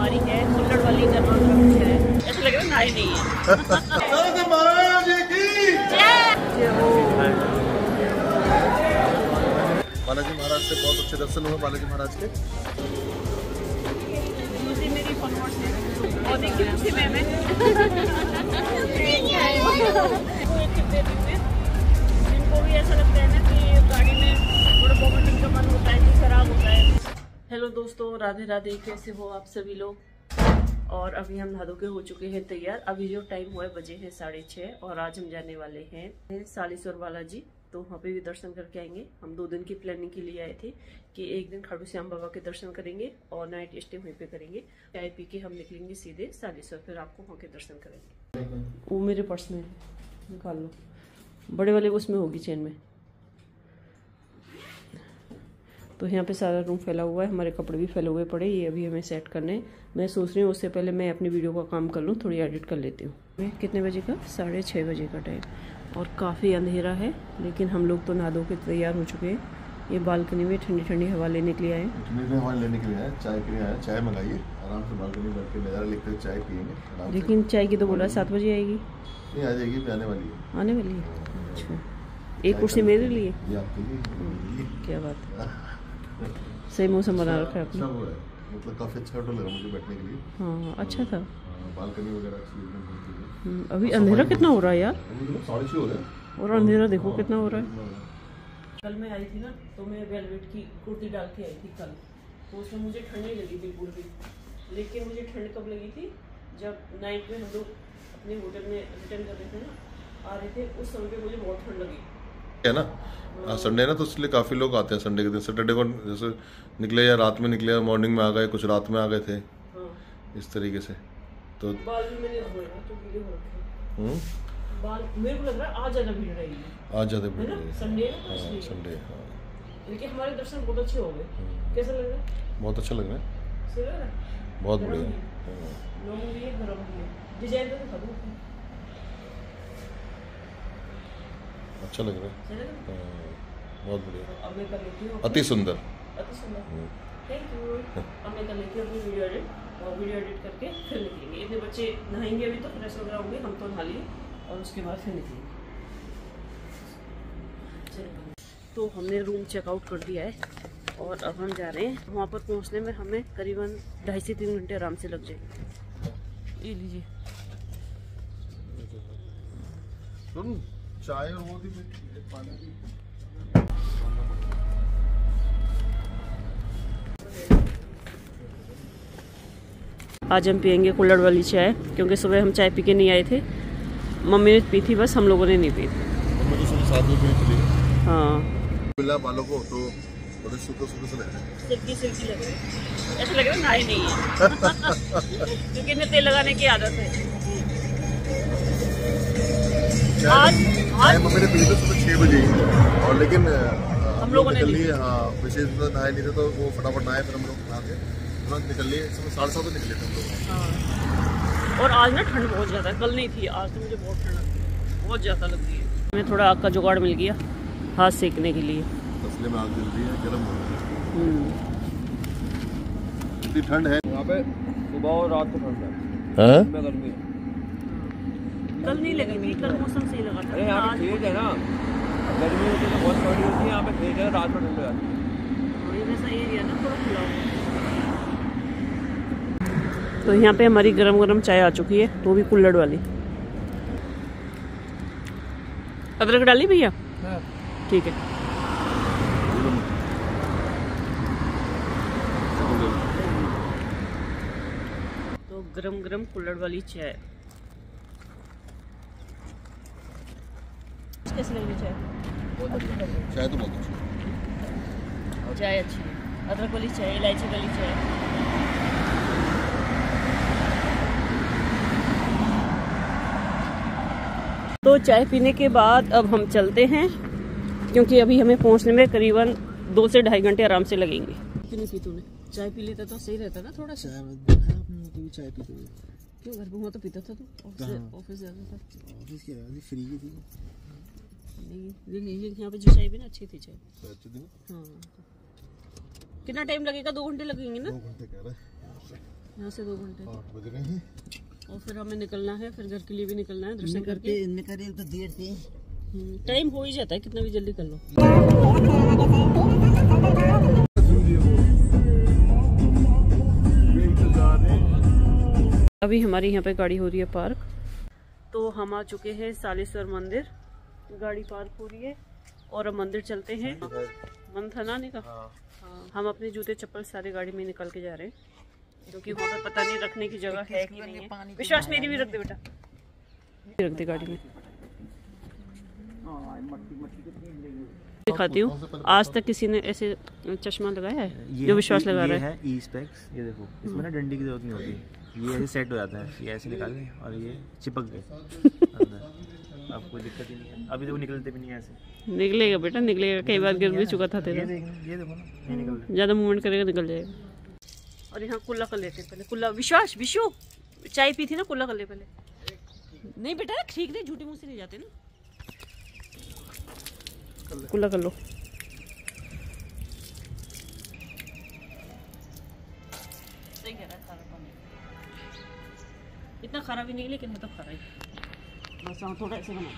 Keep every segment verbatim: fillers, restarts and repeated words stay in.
हमारी है कुल्हड़ वाली गर्मा गर्म चाय। ऐसा लग रहा है नाई नहीं है। बालाजी महाराज से बहुत अच्छे दर्शन हुए। बालाजी महाराज के दूसरी मेरी फॉलोअर्स है और देखिए खुशी में मैं जिनको भी ऐसा लगता है ना कि गाड़ी में थोड़ा वॉमिटिंग का मन होता है कि खराब होता है। हेलो दोस्तों, राधे राधे, कैसे हो आप सभी लोग। और अभी हम नहा धो के हो चुके हैं तैयार। अभी जो टाइम हुआ है बजे हैं साढ़े छः और आज हम जाने वाले हैं सालीसर बालाजी। तो वहाँ पे भी दर्शन करके आएंगे। हम दो दिन की प्लानिंग के लिए आए थे कि एक दिन खाटू श्याम बाबा के दर्शन करेंगे और नाइट स्टे वहीं पे करेंगे। चाय पी के हम निकलेंगे सीधे सालीसर, फिर आपको वहाँ के दर्शन करेंगे। वो मेरे पर्स में निकाल लो, बड़े वाले उसमें होगी चेन में। तो यहाँ पे सारा रूम फैला हुआ है, हमारे कपड़े भी फैले हुए पड़े। ये अभी हमें सेट करने हैं। मैं सोच रही हूँ उससे पहले मैं अपनी वीडियो का काम कर लूँ, थोड़ी एडिट कर लेती हूँ। कितने बजे का? साढ़े छः बजे का टाइम और काफ़ी अंधेरा है, लेकिन हम लोग तो नहा धो के तैयार हो चुके हैं। ये बालकनी में ठंडी ठंडी हवा लेने के लिए आए। ठंडी हवा लेने के लिए आए, चाय के लिए आए। चाय मंगाइए, आराम से बालकनी में बैठ के नज़ारा लेकर चाय पियेंगे। लेकिन चाय की तो बोला सात बजे आएगी। नहीं, आ जाएगी, भी आने वाली है। आने वाली है? अच्छा, एक कुर्सी मेरे लिए? क्या बात है, सही मौसम बना रखा है आपने। मतलब काफ़ी अच्छा होटल लगा मुझे बैठने के लिए। हाँ, अच्छा था। बालकनी वगैरह अच्छी। अभी अंधेरा कितना हो रहा है यार, साढ़े छः हो रहा है और अंधेरा देखो कितना हो रहा है। कल मैं आई थी ना, तो मैं वेलवेट की कुर्ती डाल के आई थी कल, तो उसमें मुझे ठंड नहीं लगी बिल्कुल भी। लेकिन मुझे ठंड कब लगी थी? जब नाइट में हम लोग अपने होटल में रिटर्न कर रहे थे ना, आ रहे थे, उस समय पे मुझे बहुत ठंड लगी है ना। हाँ, संडे ना, तो इसलिए काफ़ी लोग आते हैं संडे के दिन। सैटरडे को जैसे निकले या रात में निकले, मॉर्निंग में आ गए, कुछ रात में आ गए थे। हाँ। इस तरीके से तो बाल भी मैंने धोए ना, तो गीले हो रखे हैं। बाल मेरे को लग रहा है आज ज़्यादा भीड़ रहेगी। आज ज़्यादा भीड़ है ना, संडे है ना, हाँ, संडे। हाँ, लेकिन हमारे दर्शन बहुत अच्छे हो गए। कैसा लग रहा है? बहुत अच्छा लग रहा है, सही लग रहा है, बहुत बढ़िया। लोगों भी गरम भी डिजाइन तो दिखा दो, अच्छा लग रहा है, बहुत बढ़िया, अब मैं कर लेती हूँ। अति सुंदर, अति सुंदर, थैंक यू। अब मैं कर लेती हूँ अपनी वीडियो एडिट, और वीडियो एडिट करके फिर निकलेंगे। इतने बच्चे नहाएंगे अभी, तो फ्रेश वगैरह होंगे, हम तो नहा लिए और उसके बाद फिर निकलेंगे। तो हमने रूम चेकआउट कर दिया है और अब हम जा रहे हैं। वहाँ पर पहुँचने में हमें करीबन ढाई से तीन घंटे आराम से लग जाएंगे। ये लीजिए चाय और वो भी पानी की। आज हम पियेंगे कुल्हड़ वाली चाय, क्योंकि सुबह हम चाय पी के नहीं आए थे। मम्मी ने पी थी, बस हम लोगों ने नहीं पी थी। तो सुबह सात बजे पी थी। हाँ, मिला बालों को तो बड़े सुबह सुबह से लग रहे हैं, सिल्की सिल्की लग रहे हैं। ऐसा लग रहा है नाई नहीं है क्योंकि इन्हें तेल लगाने की आदत है। आज आज मम्मी ने पी थी सुबह छः बजे, और लेकिन हम लोगों ने निकल लिए। हाँ, विशेष नहाए नहीं थे, तो वो फटाफट नहाए, फिर हम लोग नहा के तुरंत निकल लिए। साढ़े सात बजे निकले थे हम लोग। हाँ, और आज ना ठंड बहुत ज़्यादा है, कल नहीं थी, आज तो मुझे बहुत ठंड लगती है, बहुत ज़्यादा लगती है। हमें थोड़ा आग का जुगाड़ मिल गया हाथ सेकने के लिए। तसले में आग जल रही है, गर्म हो रही है, इतनी ठंड है यहाँ पे। सुबह और रात को ठंड है, गर्मी है। कल नहीं लगी थी, कल मौसम सही लगा था। अरे यहाँ पे खेत है ना, गर्मी होती है तो बहुत ठंडी होती है, यहाँ पे खेत है, रात में ठंड हो जाती है। ये वैसा एरिया ना थोड़ा खुला हुआ। तो यहाँ पे हमारी गरम गरम चाय आ चुकी है, वो भी कुल्हड़ वाली। अदरक डाली भैया? ठीक है। तो गरम गरम कुल्हड़ वाली चाय कैसी लग रही चाय? चाय तो बहुत अच्छी है, चाय अच्छी है। अदरक वाली चाय, इलायची वाली चाय। तो चाय पीने के बाद अब हम चलते हैं, क्योंकि अभी हमें पहुंचने में करीबन दो से ढाई घंटे आराम से लगेंगे। क्यों पी तूने? चाय पी लेता तो सही रहता ना थोड़ा सा। चाय पीते हुए क्यों, घर पे हुआ तो पीता था तू? ऑफिस जाता था? ऑफिस की फ्री की थी। नहीं, यहाँ पे जो चाय भी ना अच्छी थी चाय। अच्छी थी। हाँ, कितना टाइम लगेगा? दो घंटे लगेंगे ना? दो घंटे कह रहे हैं। यहाँ से दो घंटे आठ बज रहे हैं और फिर हमें निकलना है, फिर घर के लिए भी निकलना है दर्शन करके। निकले तो देर से टाइम हो ही जाता है, कितना भी जल्दी कर लो। अभी हमारी यहाँ पे गाड़ी हो रही है पार्क, तो हम आ चुके हैं सालेश्वर मंदिर। गाड़ी पार्क हो रही है और अब मंदिर चलते हैं। मन था ना का हाँ। हम अपने जूते चप्पल सारे गाड़ी में निकल के जा रहे हैं, क्योंकि वहाँ पे पता नहीं रखने की जगह है कि नहीं है। विश्वास मेरी भी रख दे बेटा, रख दे गाड़ी में। दिखाती हूँ, आज तक किसी ने ऐसे चश्मा लगाया है जो विश्वास लगा रहा है। ई स्पेक्स, ये देखो इसमें ना डंडी की जरूरत नहीं होती, ये ऐसे सेट हो जाता है, ये ऐसे निकाल लें और ये चिपक गए। अब कोई दिक्कत ही नहीं है, अभी तो निकलते भी नहीं है ऐसे। निकलेगा बेटा, निकलेगा, कई बार गिर भी चुका था तेरा। ये देखो, ये देखो ना, ये निकल रहा है। ज्यादा मूवमेंट करेगा निकल जाएगा। और यहाँ कुल्ला कर लेते हैं पहले। कुल्ला विश्वास, विशु चाय पी थी ना, कुल्ला कर ले पहले। नहीं बेटा ठीक नहीं, झूठी मुँह से नहीं जाते ना। कुल्ला कर लो। सही कह रहा है, खारा पानी इतना खारा भी नहीं, लेकिन है तो खारा ही। बस हम थोड़ा ऐसे बना।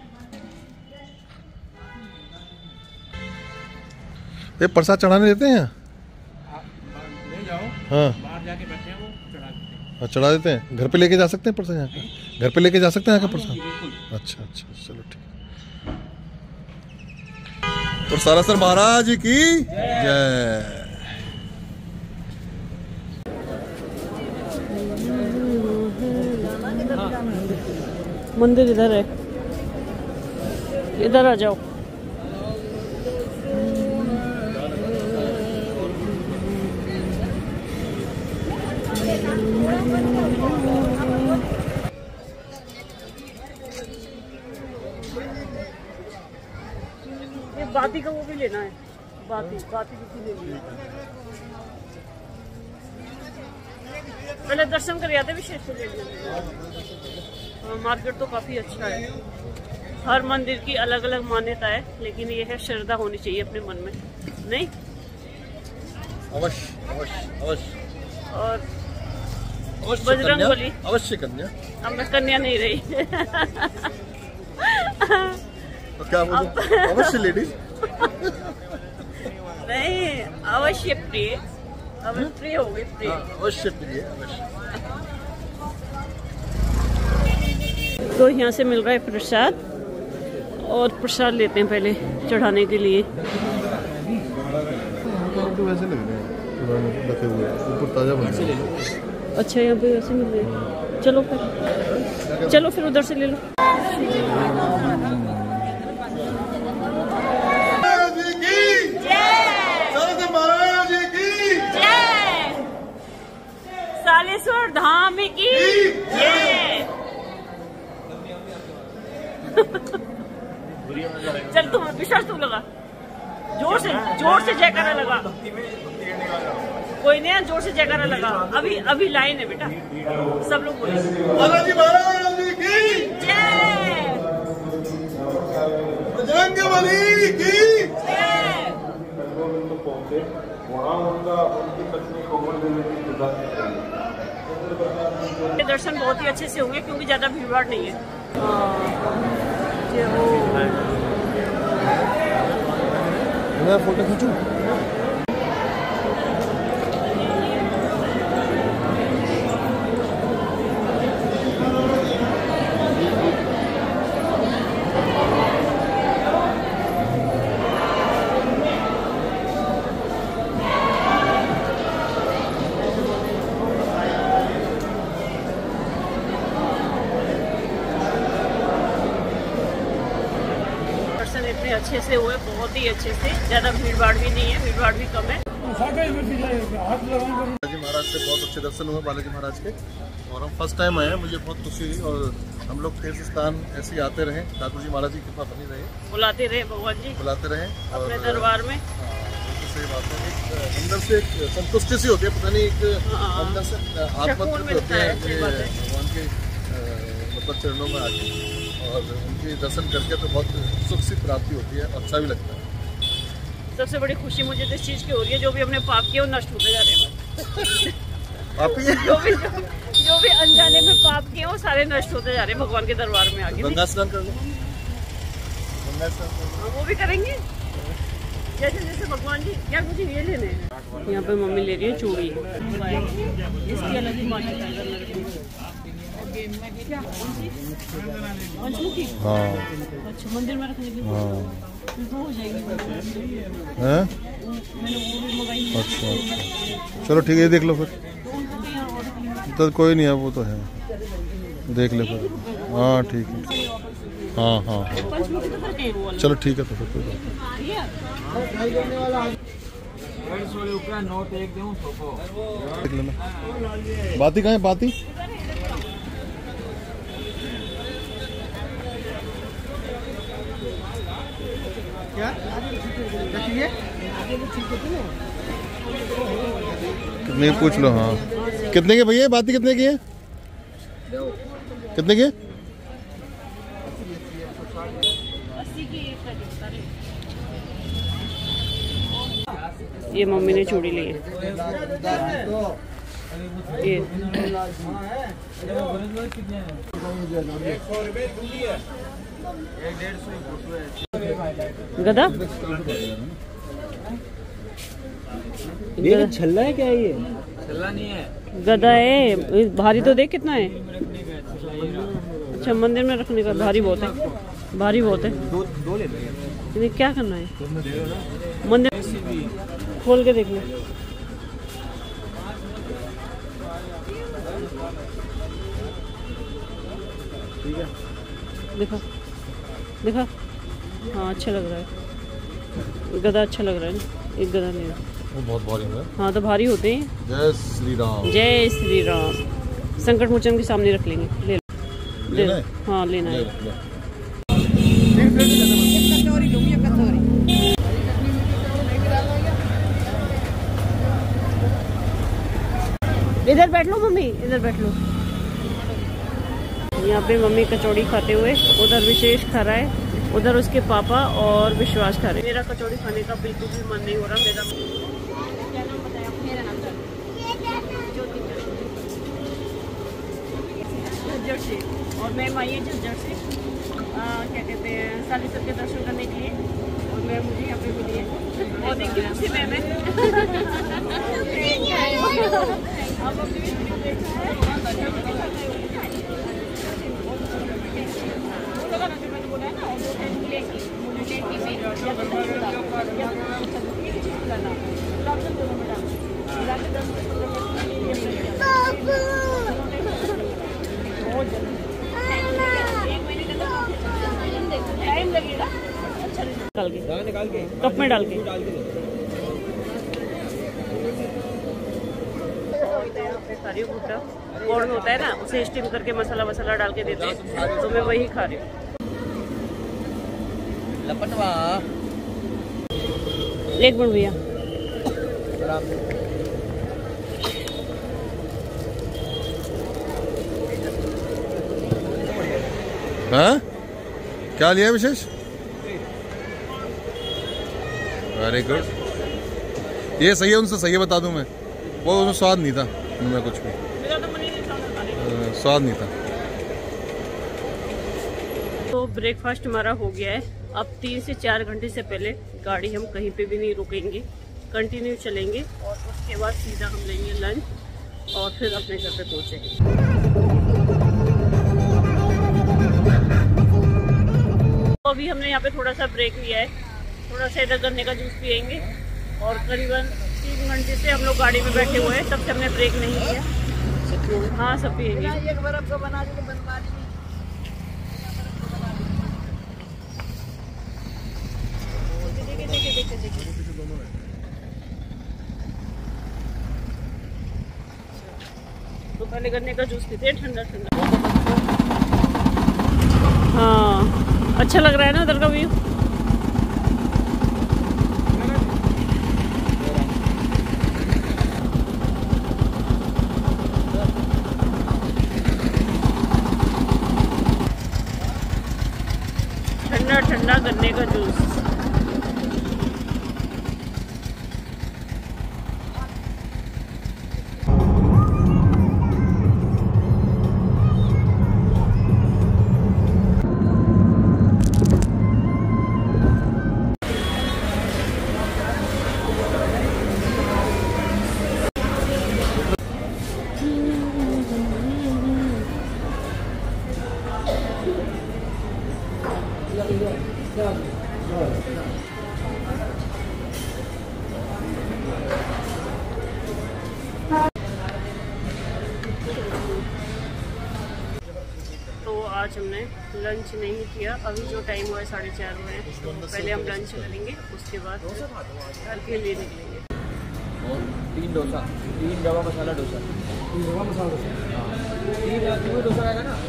ये प्रसाद चढ़ाने देते हैं? ले जाओ, हाँ बाहर जाके बैठे हैं वो चढ़ा देते हैं। चढ़ा देते हैं। घर पे लेके जा सकते हैं प्रसाद यहाँ का? घर पे लेके जा सकते हैं यहाँ का प्रसाद? अच्छा अच्छा, चलो ठीक। और सालासर महाराज की जय। मंदिर इधर है, इधर आ जाओ। ये बाती का वो भी लेना है, बाती बाती भी लेनी है। पहले दर्शन कर आते, विशेष से ले लिया। मार्केट तो काफी अच्छा है, हर मंदिर की अलग अलग मान्यता है, लेकिन ये है श्रद्धा होनी चाहिए अपने मन में, नहीं? अवश्य अवश्य अवश्य। और अवश्य बजरंग बली, अवश्य कन्या। अब मैं कन्या नहीं रही। तो क्या बोलूं? अवश्य लेडीज। नहीं, अवश्य प्रिय, अब प्रिय हो गई, प्रिय। अवश्य प्रिय, अवश्य। तो यहाँ से मिल रहा है प्रसाद, और प्रसाद लेते हैं पहले चढ़ाने के लिए। तो वैसे लग रहे हैं पुराने रखे हुए, ऊपर ताजा बन रहे हैं। अच्छा यहाँ पे वैसे मिल रहे हैं। चलो फिर, चलो फिर उधर से ले लो। सालेश्वर धाम की जय। चल तुम विश्वास तू लगा, जोर से जोर से जयकारा लगा। कोई नहीं, जोर से जयकारा लगा। अभी अभी लाइन है बेटा, सब लोग बोले बालाजी महाराज की जय, बजरंग बली की जय। दर्शन बहुत ही अच्छे से होंगे, क्योंकि ज्यादा भीड़ भाड़ नहीं है। मैं फोटो खींचूं? अच्छे से हुए, बहुत ही अच्छे से, ज्यादा भीड़ भाड़ भी नहीं है, भीड़ भाड़ भी कम है। बालाजी महाराज से बहुत अच्छे दर्शन हुए बालाजी महाराज के, और हम फर्स्ट टाइम आए हैं, मुझे बहुत खुशी हुई। और हम लोग तीर्थ स्थान ऐसे ही आते रहे, ठाकुर जी महाराज की कृपा बनी रहे, बुलाते रहे भगवान जी, बुलाते रहे अपने दरबार में। सही बात है, एक अंदर से एक संतुष्टि सी होती है, पता नहीं एक अंदर से आत्मा तृप्त होती है भगवान के मतलब चरणों में आके, और उनके दर्शन करके तो बहुत सुख सी प्राप्ति होती है, अच्छा भी लगता है। सबसे बड़ी खुशी मुझे तो इस चीज़ की हो रही है, जो भी अपने पाप किए वो नष्ट होते जा रहे हैं। आप ही जो भी जो भी अनजाने में पाप किए वो सारे नष्ट होते जा रहे हैं भगवान के दरबार में आके। गंगा स्नान कर लो, गंगा स्नान कर लो। वो भी करेंगे जैसे जैसे भगवान जी। यार मुझे ये लेने हैं। यहाँ पे मम्मी ले रही है चूड़ी, इसकी अलग ही मान्यता है। क्या पंचमुखी? हाँ अच्छा, मंदिर में रखने की हाँ फिर तो हो जाएगी। हैं? मैंने वो भी मंगाई। अच्छा चलो ठीक है, ये देख लो फिर। तो कोई नहीं है, वो तो है, देख ले फिर। हाँ ठीक है, हाँ हाँ पंचमुखी तो करके है वो वाला। चलो ठीक है, तो फिर कोई बात ये देख लेना। बाती कहाँ है? बाती कितने की पूछ लो। हाँ कितने के भैया? बाती कितने की है? कितने के? ये मम्मी ने चूड़ी ली है। ये गधा ये छल्ला है क्या? ये छल्ला नहीं है, गधा है। भारी तो देख कितना है। अच्छा, मंदिर में रखने का भारी बहुत है, भारी बहुत है। दो दो ले लेंगे। इन्हें क्या करना है? मंदिर खोल के देख लो। ठीक है, देखा देखा। हाँ अच्छा लग रहा है, गधा अच्छा लग रहा है ना। एक गधा नहीं है, वो बहुत बोरिंग है। हाँ तो भारी होते हैं। जय श्री राम, जय श्री राम। संकट मोचन के सामने रख लेंगे। ले लो। लेना है? हाँ लेना है। ले, ले। इधर बैठ लो मम्मी, इधर बैठ लो। यहाँ पे मम्मी कचौड़ी खाते हुए, उधर विशेष खा रहा है, उधर उसके पापा और विश्वास खा रहे। मेरा कचौड़ी खाने का बिल्कुल भी मन नहीं हो रहा। मेरा क्या नाम बताया? मेरा नाम झज्जर से, और मैम आई है झज्जर से, क्या कहते हैं, सालीसर के दर्शन करने के लिए। और मैम मुझे यहाँ पे मिली है, और देखिए मुझसे मैम है। आप अपनी वीडियो देखा है? मैंने बोला है ना, टाइम लगेगा। अच्छा निकाल के निकाल के कप में डाल के खा रही हूँ। भुट्टा कॉर्न होता है ना, उसे स्टीम करके मसाला वसाला डाल के देते हैं, तो मैं वही खा रही हूँ। लपनवा एक मिनट भैया। हाँ क्या लिया विशेष? वेरी गुड, ये सही है, उनसे सही है बता दूं मैं। वो उनमें स्वाद नहीं था, उनमें कुछ भी मेरा तो मन ही नहीं था खाने का। स्वाद नहीं था। तो ब्रेकफास्ट हमारा हो गया है। अब तीन से चार घंटे से पहले गाड़ी हम कहीं पे भी नहीं रुकेंगे, कंटिन्यू चलेंगे, और उसके बाद सीधा हम लेंगे लंच और फिर अपने घर पे पहुँचेंगे। तो अभी हमने यहाँ पे थोड़ा सा ब्रेक लिया है, थोड़ा सा इधर गन्ने का जूस पियेंगे, और करीबन तीन घंटे से हम लोग गाड़ी में बैठे हुए हैं, तब से हमने ब्रेक नहीं लिया। हाँ सब पियेंगे। एक बर्फ का बना दीजिए, बनवा दीजिए। तो पहले गन्ने का जूस पीते हैं, ठंडा ठंडा। हाँ अच्छा लग रहा है ना उधर का व्यू। ठंडा ठंडा गन्ने का जूस। आज हमने लंच नहीं किया। अभी जो टाइम हुआ है साढ़े चार हुए हैं, तो पहले हम लंच करेंगे, उसके बाद घर के लिए निकलेंगे। और तीन डोसा, तीन रवा मसाला डोसा, तीन रवा मसाला डोसा, तीन डोसा आएगा ना।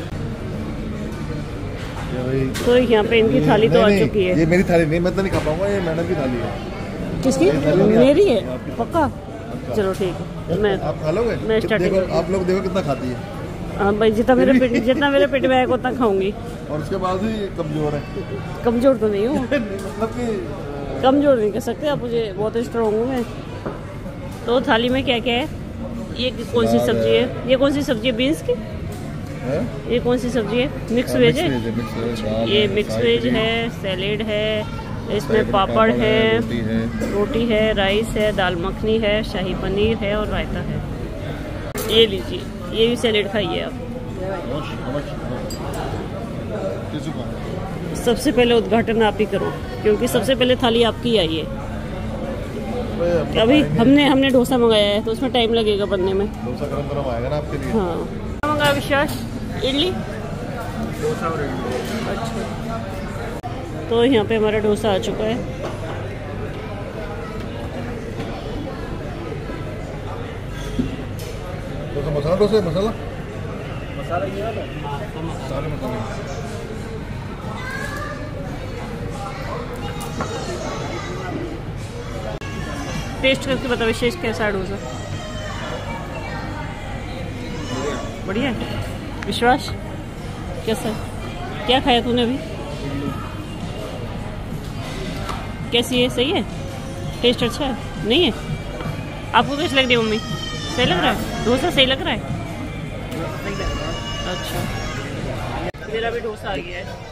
तो यहाँ पे इनकी थाली तो आ चुकी है। ये मेरी थाली नहीं, मैं तो नहीं खा पाऊंगा, ये मैडम की थाली है। किसकी? मेरी है पक्का। चलो ठीक है, मैं आप खा लोगे? मैं स्टार्टिंग देखो, आप लोग देखो कितना खाती है। हाँ भाई, जितना मेरे पेट जितना मेरे पेट में आएगा उतना खाऊंगी। और उसके बाद भी कमजोर है। कमजोर तो नहीं हूँ। मतलब कि कमजोर नहीं कह सकते आप मुझे, बहुत स्ट्रॉन्ग हूँ मैं। तो थाली में क्या क्या है? ये कौन सी सब्जी है? ये कौन सी सब्जी है? बीन्स की है? ये कौन सी सब्जी है? मिक्स वेज है। ये मिक्स वेज है, सैलेड है, इसमें पापड़ है, रोटी है, राइस है, दाल मखनी है, शाही पनीर है और रायता है। ये लीजिए, ये भी सैलेड खाइए आप। सबसे पहले उद्घाटन आप ही करो, क्योंकि सबसे पहले थाली आपकी आई है। अभी हमने हमने डोसा मंगाया है, तो उसमें टाइम लगेगा बनने में। डोसा गरम गरम आएगा ना आपके लिए। हाँ, मंगाया विश्वास? इडली, डोसा और इडली। अच्छा, तो यहाँ पे हमारा डोसा आ चुका है। डोसा मसाला, डोसा मसाला मसाला ये वाला सारे मसाले। टेस्ट करके बता विशेष, कैसा है डोसा? बढ़िया है। विश्वास कैसा है? क्या खाया तूने अभी? कैसी है? सही है? टेस्ट अच्छा है? नहीं है? आपको कैसी लग रही है मम्मी? सही लग रहा है डोसा? सही लग रहा है? अच्छा, मेरा भी डोसा आ गया है।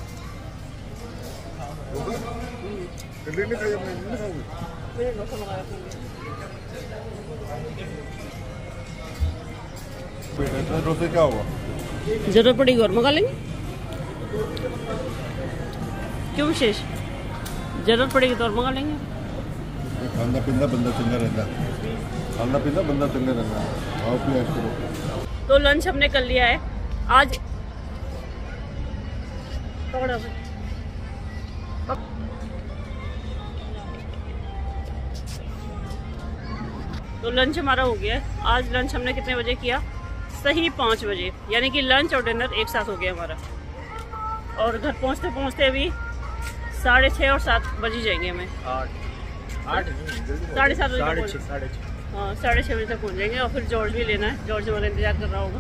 मैंने डोसा मंगाया था। डोसे क्या होगा? जरूरत पड़ेगी और मंगा लेंगे। क्यों विशेष? जरूरत पड़ेगी तो और मंगा लेंगे। खाना पीना बंदा चंगा रहता है, खाना पीना बंदा चंगा रहता है। आओ प्लीज करो। तो लंच हमने कर लिया है आज। तो लंच हमारा हो गया है। आज लंच हमने कितने बजे किया? सही पाँच बजे, यानी कि लंच और डिनर एक साथ हो गया हमारा। और घर पहुंचते पहुंचते अभी साढ़े छः और सात बज ही जाएंगे हमें। आठ आठ साढ़े सात बजे साढ़े तक छः साढ़े छः हाँ साढ़े छः बजे तक पहुंच जाएंगे। और फिर जॉर्ज भी लेना है, जॉर्ज हमारा इंतजार कर रहा होगा।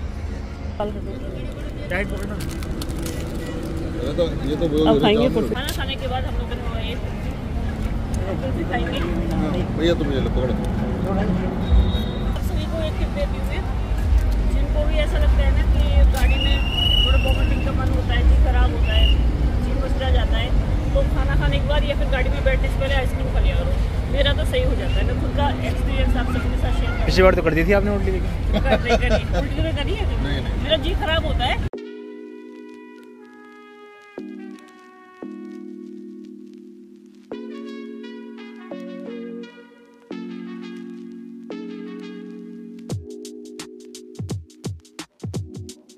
डाइट पकड़ना। ये तो ये तो अब खाएंगे कुछ। खाना खाने के बाद हम लोग ये खाएंगे। भैया तुम ये लो पकड़ो। सभी को एक टिप देती हूँ, जिनको भी ऐसा लगता है ना कि गाड़ी में थोड़ा वॉमिटिंग का मन होता है, जी खराब होता है, जी मचला जाता है, तो खाना खाने के बाद या फिर गाड़ी में बैठने से पहले आइसक्रीम खा लिया करो। मेरा तो सही हो जाता है। मैं खुद का एक्सपीरियंस आप सबके साथ शेयर पिछली बार तो कर दी थी आपने उल्टी, लेकिन करी है। उल्टी तो करी है, मेरा जी खराब होता है।